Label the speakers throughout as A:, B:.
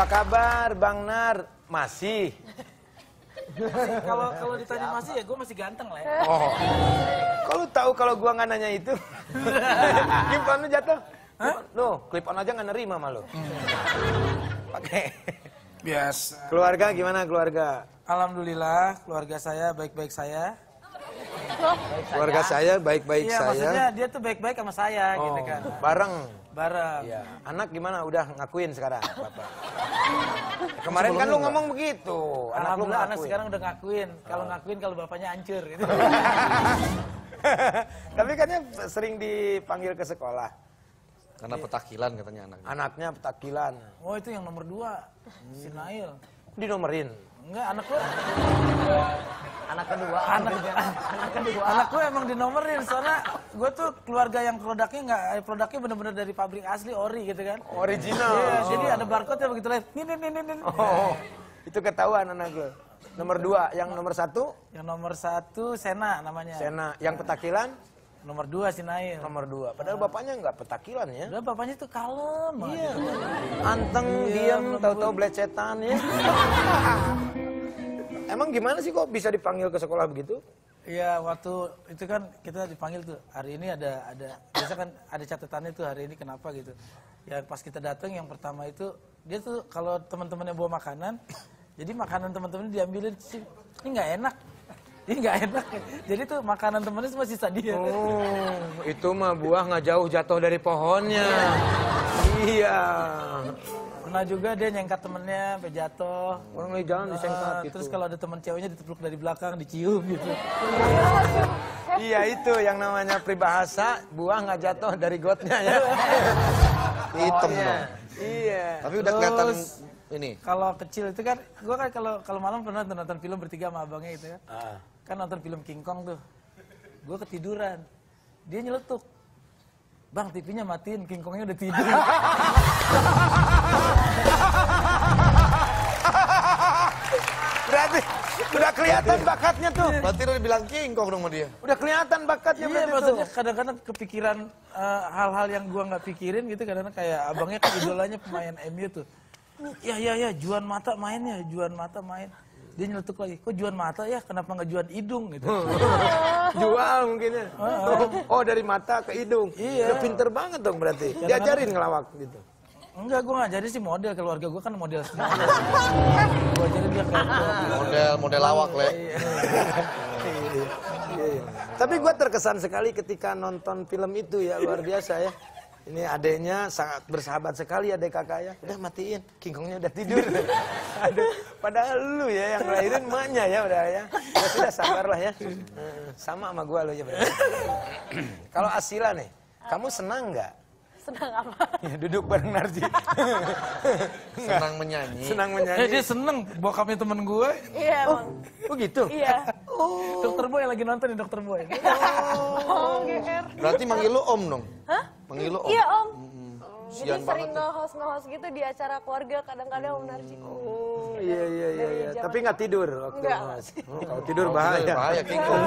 A: Apa kabar Bang Nar? Masih?
B: Kalau ditanya masih ya gue masih ganteng lah ya.
A: Oh. Kok lu tahu kalau gua nggak nanya itu? Clip on lu jatuh? Hah? Loh, clip on aja nggak nerima malu. Pakai.
B: Biasa.
A: Keluarga gimana keluarga?
B: Alhamdulillah keluarga saya baik-baik saya.
A: Keluarga saya baik-baik
B: Iya,
A: saya.
B: maksudnya dia tuh baik-baik sama saya gitu kan.
A: Bareng.
B: Bareng.
A: Iya. Anak gimana? Udah ngakuin sekarang, Bapak? Kemarin kan lu ngomong begitu.
B: Alhamdulillah anak sekarang udah ngakuin. Kalau ngakuin kalau bapaknya hancur gitu.
A: Tapi katanya sering dipanggil ke sekolah.
C: Karena petakilan katanya anaknya.
A: Anaknya petakilan.
B: Oh itu yang nomor 2, si Nail.
A: Dinomerin.
B: Enggak, anak gue.
D: Anak kedua.
B: Anak gue emang dinomerin soalnya gue tuh keluarga yang produknya bener-bener dari pabrik asli ori gitu kan.
A: Original.
B: Iya, jadi ada barcode-nya begitu lihat. Nih.
A: Oh, itu ketahuan anak gue. Nomor 2, yang nomor 1?
B: Yang nomor 1 Sena namanya.
A: Sena. Yang petakilan?
B: Nomor 2 si Nail.
A: Nomor 2. Padahal bapaknya nggak petakilan ya.
B: Udah bapaknya tuh kalem.
A: Iya. Anteng, diam, tahu-tahu belecetan ya. Emang gimana sih kok bisa dipanggil ke sekolah begitu?
B: Iya, waktu itu kan kita dipanggil tuh. Hari ini ada biasa kan ada catatannya tuh hari ini kenapa gitu. Ya pas kita datang yang pertama itu dia tuh kalau teman-temannya bawa makanan, jadi makanan teman-temannya diambilin, ini nggak enak. Ini nggak enak. Jadi tuh makanan temennya semua sisa dia.
A: Oh, itu mah buah nggak jauh jatuh dari pohonnya. Iya.
B: Pernah juga dia nyengkat temennya, sampai jatuh.
A: Orang lagi jalan disengkat gitu.
B: Terus kalau ada teman ceweknya ditepuk dari belakang, dicium gitu.
A: Iya itu yang namanya peribahasa, buah nggak jatuh dari gotnya ya.
C: Hitam
A: Iya.
C: dong.
A: Iya.
C: Tapi udah kelihatan ini.
B: Kalau kecil itu kan, gue kan kalau malam pernah nonton film bertiga sama abangnya gitu kan. Kan nonton film King Kong tuh. Gue ketiduran. Dia nyeletuk. Bang, TV-nya matiin, King Kongnya udah tidur.
A: Berarti udah kelihatan bakatnya tuh.
C: Berarti udah dibilang King Kong dong sama dia.
A: Udah kelihatan bakatnya
B: Iya,
A: berarti
B: maksudnya
A: tuh.
B: kadang-kadang kepikiran hal-hal yang gua nggak pikirin gitu. Kadang-kadang kayak abangnya kan idolanya pemain MU tuh. Ya, Juan Mata mainnya, Juan Mata main. Dia nyeletuk lagi, kok Juan Mata ya, kenapa nggak Juan Hidung gitu.
A: Jual mungkin ya. Oh dari mata ke hidung.
B: Iya.
A: Udah pinter banget dong berarti. Diajarin ngelawak gitu.
B: Enggak, gue ngajarin sih model, keluarga gue kan model semua. Gue ajarin dia kayak
C: Model lawak, Le.
A: Iya. Tapi gue terkesan sekali ketika nonton film itu ya, luar biasa ya. Ini adeknya sangat bersahabat sekali, adek kakak ya. Udah matiin, King Kongnya udah tidur. Aduh, padahal lu ya yang lahirin emaknya ya udah ya. Ya sudah sabarlah ya. Sama sama gue lo ya berarti. Kalau Asila nih, kamu senang nggak?
D: Senang apa?
A: Ya, duduk bareng Narji.
C: Senang menyanyi.
A: Senang menyanyi.
B: dia seneng, bokapnya temen gue.
D: Iya emang.
A: Oh gitu?
D: Iya.
B: Dokter Boy lagi nonton nih, Dokter Boy.
D: Oh, GR.
C: Berarti manggil lu Om dong?
D: Hah?
C: Manggil lu Om?
D: Iya Om. Jadi
C: Sian
D: sering
C: banget.
D: nge-host gitu di acara keluarga kadang-kadang Om Narji.
A: Oh iya.
D: Dari zaman-
A: Tapi nggak tidur waktu
D: Enggak.
A: Mas. Oh, kalau tidur bahaya.
C: Bahaya King Kong.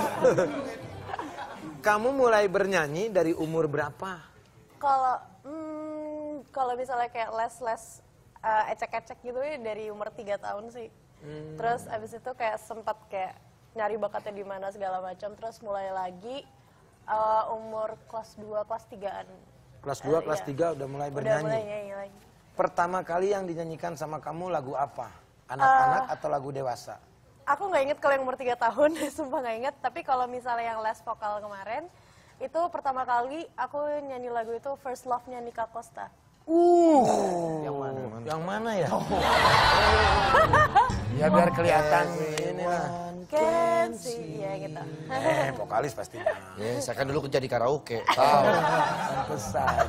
A: Kamu mulai bernyanyi dari umur berapa?
D: Kalau misalnya kayak les ecek-ecek gitu ya dari umur 3 tahun sih. Terus abis itu kayak sempat kayak nyari bakatnya di mana segala macam. Terus mulai lagi umur kelas 2, kelas 3-an.
A: Kelas 2, kelas 3 udah mulai bernyanyi.
D: Udah mulai nyanyi lagi.
A: Pertama kali yang dinyanyikan sama kamu lagu apa? Anak-anak atau lagu dewasa?
D: Aku nggak inget kalau yang umur 3 tahun, sumpah nggak inget. Tapi kalau misalnya yang les vokal kemarin, itu pertama kali aku nyanyi lagu itu First Love-nya Nika Costa.
A: Yang mana ya? Ya biar kelihatan ini lah.
D: Can see, ya gitu.
A: Vokalis pastinya.
C: Ya, saya kan dulu kerja di karaoke. Tahu.
A: Pesan.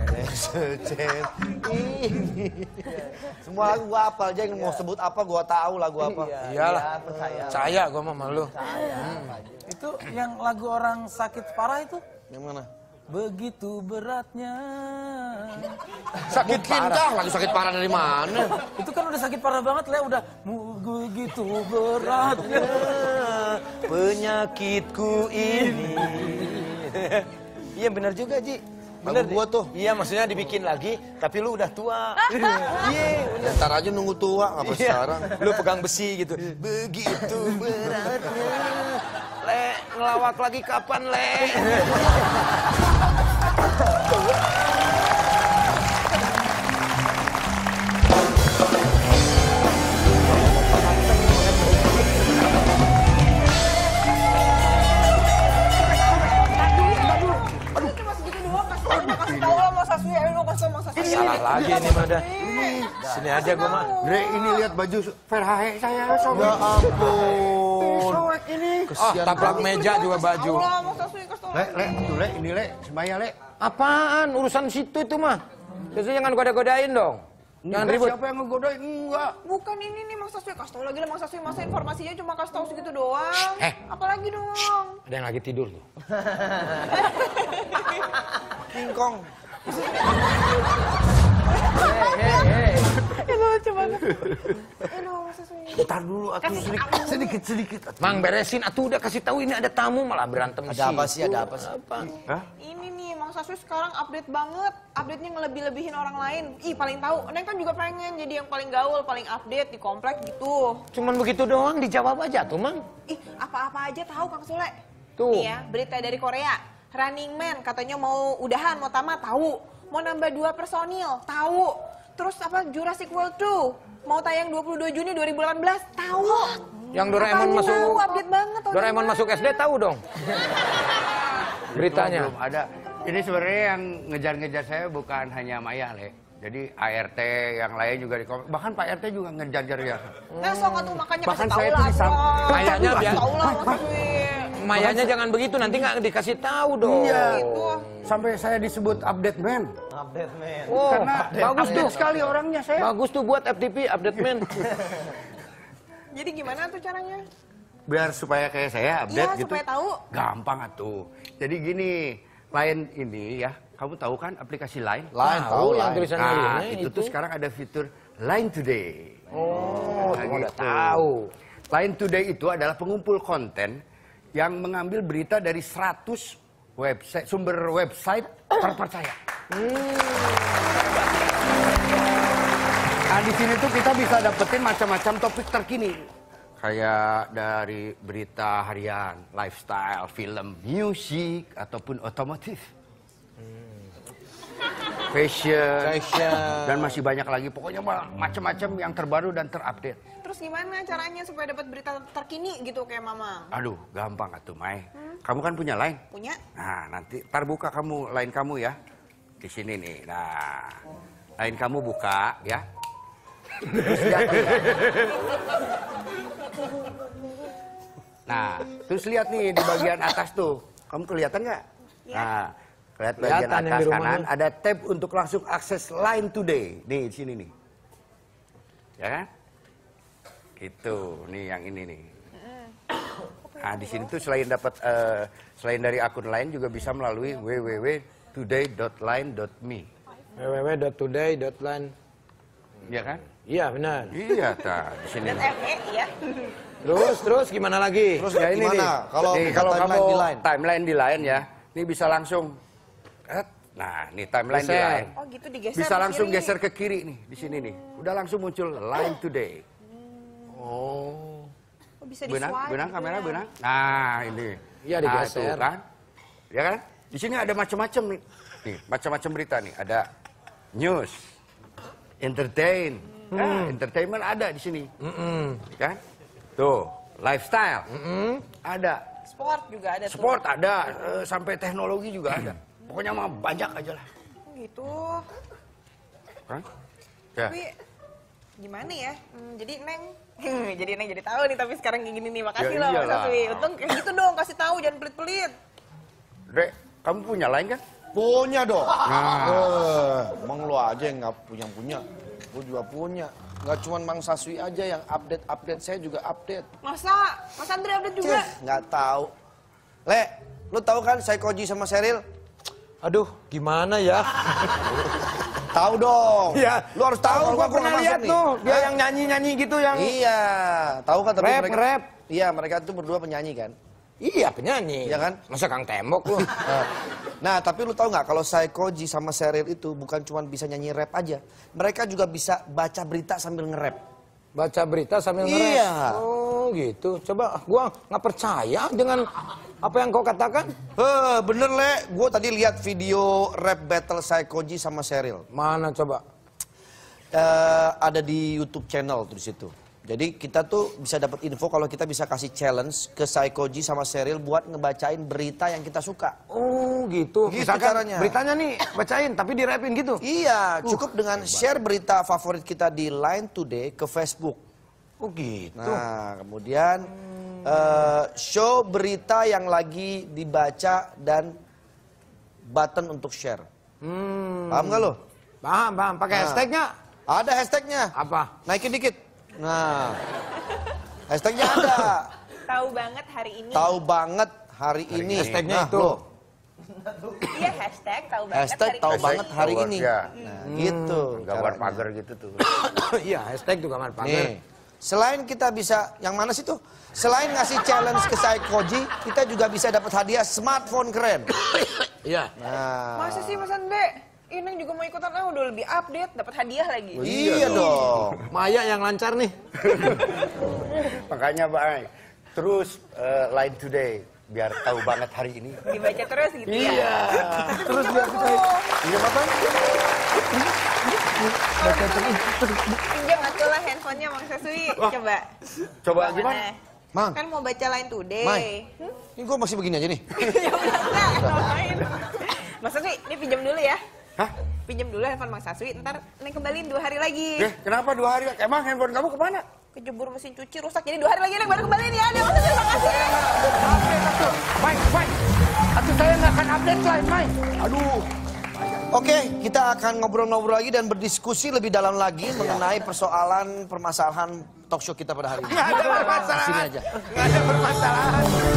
C: Semua lagu gua hafal aja, yang mau sebut apa gua tahu lagu apa.
A: Iyalah. Percaya gua mah sama lu.
B: Itu yang lagu orang sakit parah itu.
C: Yang mana?
B: Begitu beratnya.
A: Sakit parah.
C: Mungkinkah lagu sakit parah dari mana?
B: Itu kan udah sakit parah banget, Le. Udah begitu beratnya
A: Penyakitku ini. Iya benar juga, Ji. Bener
C: gua tuh.
A: Iya, maksudnya dibikin lagi, tapi lu udah tua. Iya,
C: Ya, ntar aja nunggu tua, apa sekarang?
A: Lu pegang besi gitu. Begitu beratnya. Le, ngelawak lagi kapan, Le? Salah lagi ini mah dah. Sini aja gua mah.
E: Dre, ini lihat baju Verhae saya sob.
C: Ya ampun.
E: Soek ini.
A: Taplak meja juga baju.
E: Le, tuh le, ini le, semaya le.
A: Apaan? Urusan situ itu mah. Biasanya jangan goda-godain dong. Jangan
E: Enggak,
A: ribut.
E: siapa yang ngegodain? Enggak.
F: Bukan ini nih Mang Saswi, kasih tau lagi lah Mang Saswi, masa informasinya cuma kasih tau segitu doang. Apalagi dong.
A: Ada yang lagi tidur tuh.
C: Kingkong.
F: Lucu banget. Aduh Mang Saswi.
E: Ntar dulu atuh sedikit.
A: Mang beresin atuh udah kasih tahu ini ada tamu malah berantem
C: Ada apa sih? Ada apa sih?
E: Hah?
F: Ini nih Mang Saswi sekarang update banget. Update-nya ngelebih-lebihin orang lain. Ih paling tahu. Neng kan juga pengen jadi yang paling gaul, paling update di komplek gitu.
A: Cuman begitu doang dijawab aja tuh, Mang.
F: Ih apa-apa aja tahu Kang Sule.
A: Tuh.
F: Nih ya, berita dari Korea. Running Man katanya mau udahan, mau tamat, tahu. Mau nambah 2 personil, tahu. Terus apa Jurassic World 2 mau tayang 22 Juni 2018, tahu.
A: Yang Doraemon
F: Apanya
A: masuk
F: tahu, update banget.
A: Doraemon masuk SD tahu dong. Beritanya.
E: Belum ada. Ini sebenarnya yang ngejar-ngejar saya bukan hanya Maya le. Jadi ART yang lain juga di komen. Bahkan Pak RT juga ngejar-ngejar ya.
F: Nah, sok atuh makanya
E: Bahkan
F: kasih
E: saya
F: tahu
E: tuh
F: lah.
E: bisa-
F: Bro.
A: Kayaknya
F: Kasih
A: biar-
F: tahu lah, Mas Saswi.
A: Mayanya jangan begitu nanti nggak dikasih tahu dong.
E: Iya.
F: Gitu.
E: Sampai saya disebut update man.
C: Update, men.
A: Oh,
E: Karena
A: bagus tuh.
E: sekali orangnya saya.
A: Bagus tuh buat FTP update man.
F: Jadi gimana tuh caranya?
E: Biar supaya kayak saya update
F: Iya,
E: gitu.
F: supaya tahu.
E: Gampang atuh. Jadi gini, Line ini ya, kamu tahu kan aplikasi Line?
C: Lain tahu
A: yang
C: lain.
A: tulisannya
E: Nah,
A: ini
E: itu tuh sekarang ada fitur Line Today.
A: Oh,
E: Nah,
A: semua udah
E: gitu.
A: tahu.
E: Line Today itu adalah pengumpul konten yang mengambil berita dari 100 website, sumber website terpercaya. Nah, di sini tuh kita bisa dapetin macam-macam topik terkini. Kayak dari berita harian, lifestyle, film, musik, ataupun otomotif. Fashion, dan masih banyak lagi. Pokoknya macam-macam yang terbaru dan terupdate.
F: Terus gimana caranya supaya dapat berita terkini gitu kayak Mamang?
E: Aduh, gampang atuh, Mai. Kamu kan punya Line?
F: Punya?
E: Nah, nanti ntar buka kamu Line kamu ya. Di sini nih. Nah, Line kamu buka ya. Terus lihat nih. Nah, terus lihat nih di bagian atas tuh. Kamu kelihatan nggak? Nah, lihat bagian
A: Kelihatan yang
E: atas
A: di rumah
E: kanan
A: nih.
E: ada tab untuk langsung akses Line Today. Nih, di sini nih. Ya kan? Itu, nih yang ini nih. Nah, di sini tuh selain dapat selain dari akun lain juga bisa melalui www.today.line.me.
A: www.today.line.
E: Iya kan?
A: Iya benar.
E: Iya, ta, di sini. nih.
F: FE ya.
A: Terus gimana lagi?
C: Terus
E: Ya ini nih.
C: gimana? Kalau
E: Nih,
C: buka
E: kalau
C: timeline
E: kamu
C: di Line?
E: timeline di Line ya, ini bisa langsung nah, nih timeline di
A: Geser.
E: Line.
F: Oh gitu digeser.
E: Bisa
F: ke
E: langsung
F: kiri.
E: geser ke kiri nih, di sini nih. Udah langsung muncul Line Today.
A: Oh.
F: Oh, bisa
E: Benang,
F: di-swipe
E: benang
F: gitu
E: kamera,
F: ya.
E: benang. Nah, ini.
A: Iya,
E: Nah,
A: digeser.
E: tuh kan? Ya kan? Di sini ada macam-macam nih. Nih, macam-macam berita nih. Ada news, entertain. Nah, entertainment ada di sini. Kan? Tuh, lifestyle. Ada.
F: Sport juga ada tuh.
E: Sport ada, sampai teknologi juga ada. Pokoknya mah banyak aja lah.
F: Gitu.
E: Kan? Ya.
F: Tapi gimana ya? Jadi Neng jadi Neng jadi tahu nih tapi sekarang kayak gini nih. Makasih
E: Ya
F: loh Mas
E: iyalah.
F: Saswi. Untung kayak gitu dong, kasih tahu jangan pelit-pelit.
E: Dre, kamu punya Line kan?
C: Punya dong.
E: Nah.
C: Emang lu aja yang nggak punya. Gue juga punya. Nggak cuma Mang Saswi aja yang update, saya juga update.
F: Masa? Mas Andre update juga?
C: Nggak tahu. Le, lu tahu kan Saikoji sama Sheryl?
A: Aduh, gimana ya?
C: Tahu dong.
A: Iya.
C: Lu harus tahu.
A: Tahu,
C: kalau
A: gua
C: nggak
A: pernah
C: masuk
A: lihat
C: nih.
A: tuh. Dia
C: Hah?
A: yang nyanyi-nyanyi gitu yang...
C: Iya. Tahu kan tapi
A: Rap,
C: mereka...
A: rap.
C: Iya, mereka tuh berdua penyanyi kan.
A: Iya penyanyi.
C: Iya kan?
A: Masa Kang Tembok lu?
C: Nah, tapi lu tahu nggak kalau Saikoji sama Sheryl itu bukan cuma bisa nyanyi rap aja. Mereka juga bisa baca berita sambil nge-rap.
A: Baca berita sambil nge-rap?
C: Iya.
A: Oh gitu. Coba gua nggak percaya dengan apa yang kau katakan.
C: Bener Le, gue tadi lihat video rap battle Saikoji sama Sheryl.
A: Mana coba?
C: Ada di YouTube channel tuh di situ. Jadi kita tuh bisa dapat info kalau kita bisa kasih challenge ke Saikoji sama Sheryl buat ngebacain berita yang kita suka.
A: Oh gitu.
C: Gitu
A: Misalkan
C: caranya.
A: beritanya nih bacain tapi dirapin gitu.
C: Iya, cukup dengan share berita favorit kita di Line Today ke Facebook.
A: Oh gitu.
C: Nah, kemudian show berita yang lagi dibaca dan button untuk share. Paham nggak lo?
A: Paham. Pakai hashtagnya?
C: Ada hashtagnya.
A: Apa?
C: Naikin dikit. Nah, hashtagnya ada.
F: Tahu banget hari ini.
C: Tahu banget hari ini.
A: Hashtagnya
C: Nah,
A: itu.
C: lo.
F: Iya, hashtag tahu banget
C: Hashtag
F: hari
C: tahu
F: ini.
C: banget hari
E: Tahu
C: ini.
E: ya.
C: Nah, gitu.
E: Gambar
C: caranya.
E: pagar gitu tuh.
A: Iya hashtag juga gambar pagar.
C: Nih, selain kita bisa, yang mana sih tuh? Selain ngasih challenge ke Saikoji, kita juga bisa dapat hadiah smartphone keren.
A: Iya.
C: Nah,
F: Masa sih Mas Ande? Ineng juga mau ikutan, udah lebih update, dapat hadiah lagi.
C: iya dong.
A: Maya yang lancar nih.
E: Makanya Bang, terus Line Today biar tahu banget hari ini.
F: Dibaca terus gitu ya.
A: Iya. Terus biar kita.
C: Iya, Bapak?
F: Pinjam atuh lah handphonenya Mang Sasui. Coba.
E: Coba
F: Mana?
E: gimana?
C: Mang,
F: Kan mau baca Line Today.
C: Mai. Ini gue masih begini aja nih.
F: Ya udah enggak, ngapain. Mas Sasui, ini pinjam dulu ya.
E: Hah?
F: Pinjam dulu handphone Mang Sasui, ntar Neng kembaliin 2 hari lagi.
E: Kenapa 2 hari? Emang handphone kamu kemana?
F: Kejebur mesin cuci rusak, jadi 2 hari lagi Neng baru kembaliin ya. Ada Mas Sasui, makasih.
E: Mai. Atuh saya nggak akan update Line, Mai. Aduh.
C: Oke, kita akan ngobrol-ngobrol lagi dan berdiskusi lebih dalam lagi mengenai permasalahan talk show kita pada hari ini.
A: Nggak ada permasalahan.
C: Sini aja.
A: Nggak ada permasalahan.